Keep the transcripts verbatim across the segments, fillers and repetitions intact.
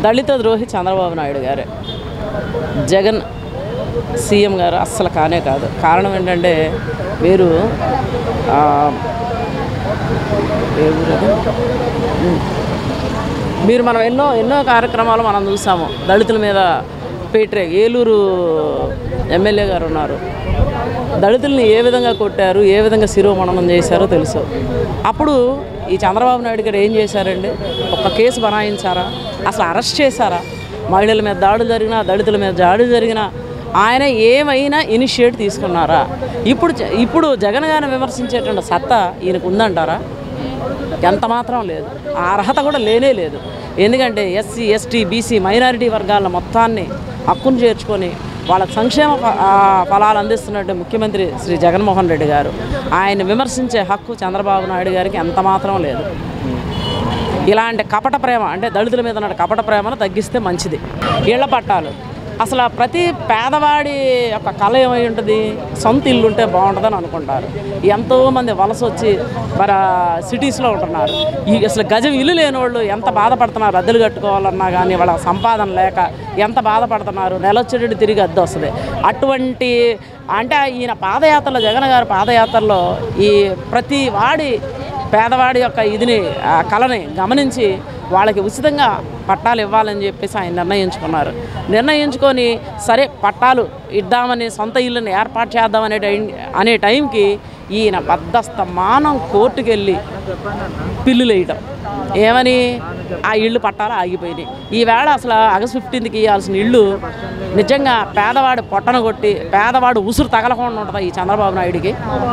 దళిత ద్రోహి చంద్రబాబు నాయుడు గారే. జగన్ సీఎం గారు అస్సలు కానే కాదు. కారణం ఏంటంటే వీరు మీరు మనం ఎన్నో ఎన్నో కార్యక్రమాలు మనం చూసాము. దళితుల మీద పేట్రే ఏలూరు ఎమ్మెల్యే గారు ఉన్నారు. దళితుల్ని ఏ విధంగా కొట్టారు, ఏ విధంగా శిరోమణనం చేశారో తెలుసు. అప్పుడు ఈ చంద్రబాబు నాయుడు గారు ఏం చేశారండి? ఒక్క కేసు బనాయించారా? అసలు అరెస్ట్ చేశారా? మహిళల మీద దాడులు జరిగినా, దళితుల మీద దాడులు జరిగినా ఆయన ఏమైనా ఇనిషియేట్ తీసుకున్నారా? ఇప్పుడు ఇప్పుడు జగన్ గారిని విమర్శించేటువంటి సత్తా ఈయనకు ఉందంటారా? ఎంత మాత్రం లేదు. ఆ అర్హత కూడా లేనే లేదు. ఎందుకంటే ఎస్సీ ఎస్టీ బీసీ మైనారిటీ వర్గాల మొత్తాన్ని హక్కును చేర్చుకొని వాళ్ళ సంక్షేమ ఫలాలు అందిస్తున్నట్టు ముఖ్యమంత్రి శ్రీ జగన్మోహన్ రెడ్డి గారు ఆయన విమర్శించే హక్కు చంద్రబాబు నాయుడు గారికి ఎంత మాత్రం లేదు. ఇలాంటి కపట ప్రేమ అంటే దళితుల మీద ఉన్న కపట ప్రేమను తగ్గిస్తే మంచిది. ఇళ్ల పట్టాలు అసలు ప్రతి పేదవాడి యొక్క కళ ఏమై ఉంటుంది? సొంత ఇల్లు ఉంటే బాగుంటుందని అనుకుంటారు. ఎంతోమంది వలస వచ్చి మరి సిటీస్లో ఉంటున్నారు. ఈ అసలు గజం ఇల్లు లేని వాళ్ళు ఎంత బాధపడుతున్నారు. అద్దెలు కట్టుకోవాలన్నా కానీ వాళ్ళ సంపాదన లేక ఎంత బాధపడుతున్నారు. నెలొచ్చేటట్టు తిరిగి అద్దె వస్తుంది. అటువంటి అంటే ఈయన పాదయాత్రలో, జగన్ గారి పాదయాత్రలో ఈ ప్రతి వాడి పేదవాడి యొక్క ఇదిని కళని గమనించి వాళ్ళకి ఉచితంగా పట్టాలు ఇవ్వాలని చెప్పేసి ఆయన నిర్ణయించుకున్నారు. నిర్ణయించుకొని సరే పట్టాలు ఇద్దామని, సొంత ఇల్లుని ఏర్పాటు చేద్దామనే టైం అనే టైంకి ఈయన బద్దస్తమానం కోర్టుకు వెళ్ళి పిల్లులు వేయటం. ఏమని? ఆ ఇళ్ళు పట్టాలు ఆగిపోయినాయి. ఈవేళ అసలు ఆగస్ట్ ఫిఫ్టీన్త్కి ఇవ్వాల్సిన ఇళ్ళు నిజంగా పేదవాడు పొట్టను కొట్టి పేదవాడు ఉసురు తగలకుండా ఉంటుంది ఈ చంద్రబాబు నాయుడికి.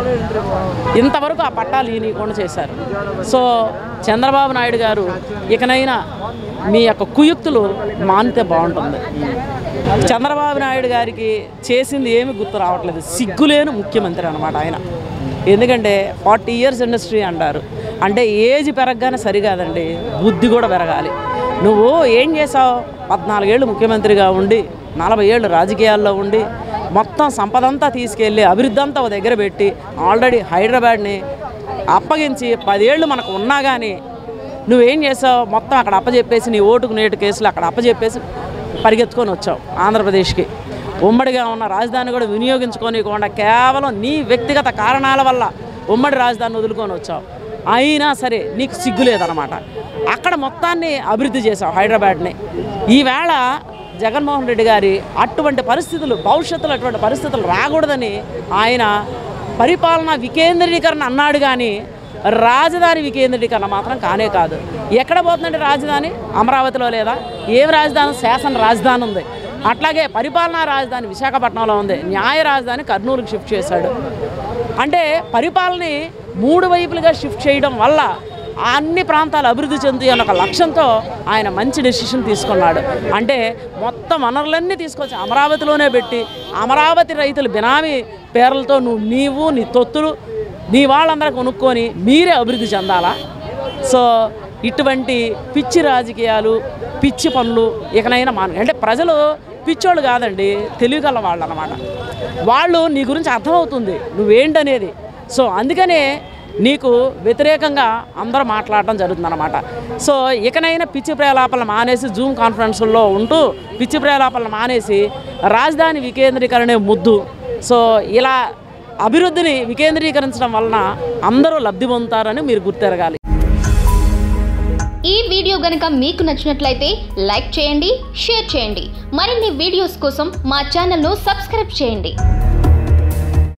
ఇంతవరకు ఆ పట్టాలు ఈయనకుండా చేశారు. సో చంద్రబాబు నాయుడు గారు ఇకనైనా మీ యొక్క కుయుక్తులు మానితే బాగుంటుంది. చంద్రబాబు నాయుడు గారికి చేసింది ఏమి గుర్తు రావట్లేదు. సిగ్గులేని ముఖ్యమంత్రి అన్నమాట ఆయన. ఎందుకంటే ఫార్టీ ఇయర్స్ ఇండస్ట్రీ అంటారు. అంటే ఏజ్ పెరగగానే సరికాదండి, బుద్ధి కూడా పెరగాలి. నువ్వు ఏం చేసావు? పద్నాలుగేళ్ళు ముఖ్యమంత్రిగా ఉండి, నలభై ఏళ్ళు రాజకీయాల్లో ఉండి, మొత్తం సంపద అంతా తీసుకెళ్ళి అభివృద్ధి అంతా దగ్గర పెట్టి ఆల్రెడీ హైదరాబాద్ని అప్పగించి పదేళ్ళు మనకు ఉన్నా కానీ నువ్వేం చేసావు? మొత్తం అక్కడ అప్పచెప్పేసి నీ ఓటుకు నేటు కేసులు అక్కడ అప్పచెప్పేసి పరిగెత్తుకొని వచ్చావు ఆంధ్రప్రదేశ్కి. ఉమ్మడిగా ఉన్న రాజధాని కూడా వినియోగించుకోనికుండా కేవలం నీ వ్యక్తిగత కారణాల వల్ల ఉమ్మడి రాజధానిని వదులుకొని వచ్చావు. అయినా సరే నీకు సిగ్గు లేదనమాట. అక్కడ మొత్తాన్ని అభివృద్ధి చేసావు హైదరాబాద్ని. ఈవేళ జగన్మోహన్ రెడ్డి గారి అటువంటి పరిస్థితులు భవిష్యత్తులో అటువంటి పరిస్థితులు రాకూడదని ఆయన పరిపాలన వికేంద్రీకరణ అన్నాడు కానీ రాజధాని వికేంద్రీకరణ మాత్రం కానే కాదు. ఎక్కడ పోతుందంటే రాజధాని అమరావతిలో లేదా? ఏం రాజధాని? శాసన రాజధాని ఉంది. అట్లాగే పరిపాలనా రాజధాని విశాఖపట్నంలో ఉంది. న్యాయ రాజధాని కర్నూలుకి షిఫ్ట్ చేశాడు. అంటే పరిపాలనని మూడు వైపులుగా షిఫ్ట్ చేయడం వల్ల అన్ని ప్రాంతాలు అభివృద్ధి చెందుతాయి అన్న ఒక లక్ష్యంతో ఆయన మంచి డెసిషన్ తీసుకున్నాడు. అంటే మొత్తం వనరులన్నీ తీసుకొచ్చి అమరావతిలోనే పెట్టి అమరావతి రైతులు బినామీ పేర్లతో నువ్వు నీవు నీ తొత్తులు నీ వాళ్ళందరూ కొనుక్కొని మీరే అభివృద్ధి చెందాలా? సో ఇటువంటి పిచ్చి రాజకీయాలు, పిచ్చి పనులు ఇకనైనా మాను. అంటే ప్రజలు పిచ్చోళ్ళు కాదండి, తెలివిగల వాళ్ళు అన్నమాట. వాళ్ళు నీ గురించి అర్థమవుతుంది నువ్వేంటనేది. సో అందుకనే నీకు వ్యతిరేకంగా అందరూ మాట్లాడటం జరుగుతుందన్నమాట. సో ఇకనైనా పిచ్చి ప్రలాపాలను మానేసి జూమ్ కాన్ఫరెన్సుల్లో ఉంటూ పిచ్చి ప్రలాపాలను మానేసి రాజధాని వికేంద్రీకరణే ముద్దు. సో ఇలా అభివృద్ధిని వికేంద్రీకరించడం వలన అందరూ లబ్ధి పొందుతారని మీరు గుర్తెరగాలి. ఈ వీడియో గనుక మీకు నచ్చినట్లయితే లైక్ చేయండి, షేర్ చేయండి. మరిన్ని వీడియోస్ కోసం మా ఛానల్ను సబ్స్క్రైబ్ చేయండి.